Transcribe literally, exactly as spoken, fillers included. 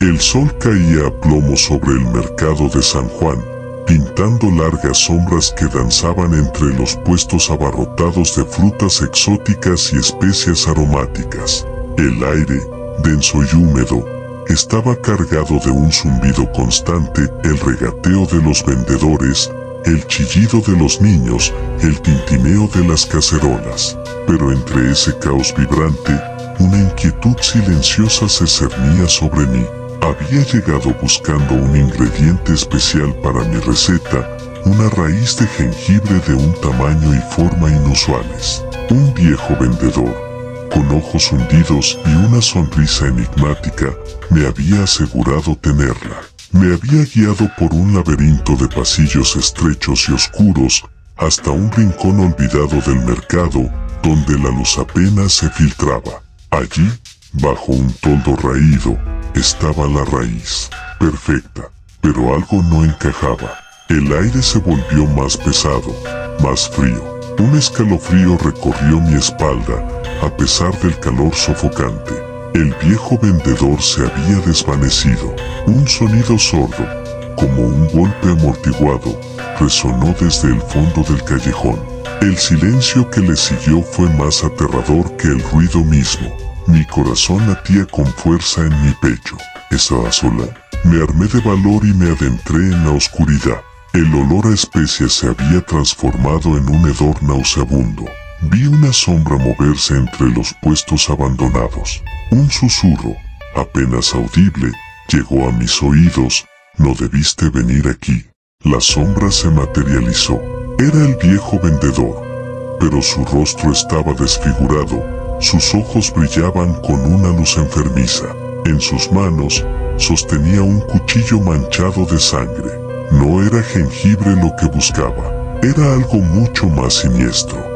El sol caía a plomo sobre el mercado de San Juan, pintando largas sombras que danzaban entre los puestos abarrotados de frutas exóticas y especias aromáticas. El aire, denso y húmedo, estaba cargado de un zumbido constante, el regateo de los vendedores, el chillido de los niños, el tintineo de las cacerolas. Pero entre ese caos vibrante, una inquietud silenciosa se cernía sobre mí. Había llegado buscando un ingrediente especial para mi receta, una raíz de jengibre de un tamaño y forma inusuales. Un viejo vendedor, con ojos hundidos y una sonrisa enigmática, me había asegurado tenerla. Me había guiado por un laberinto de pasillos estrechos y oscuros, hasta un rincón olvidado del mercado, donde la luz apenas se filtraba. Allí, bajo un toldo raído, estaba la raíz, perfecta, pero algo no encajaba. El aire se volvió más pesado, más frío. Un escalofrío recorrió mi espalda, a pesar del calor sofocante. El viejo vendedor se había desvanecido. Un sonido sordo, como un golpe amortiguado, resonó desde el fondo del callejón. El silencio que le siguió fue más aterrador que el ruido mismo. Mi corazón latía con fuerza en mi pecho. Estaba sola. Me armé de valor y me adentré en la oscuridad. El olor a especias se había transformado en un hedor nauseabundo. Vi una sombra moverse entre los puestos abandonados. Un susurro, apenas audible, llegó a mis oídos. No debiste venir aquí. La sombra se materializó. Era el viejo vendedor, pero su rostro estaba desfigurado. Sus ojos brillaban con una luz enfermiza. En sus manos, sostenía un cuchillo manchado de sangre. No era jengibre lo que buscaba. Era algo mucho más siniestro.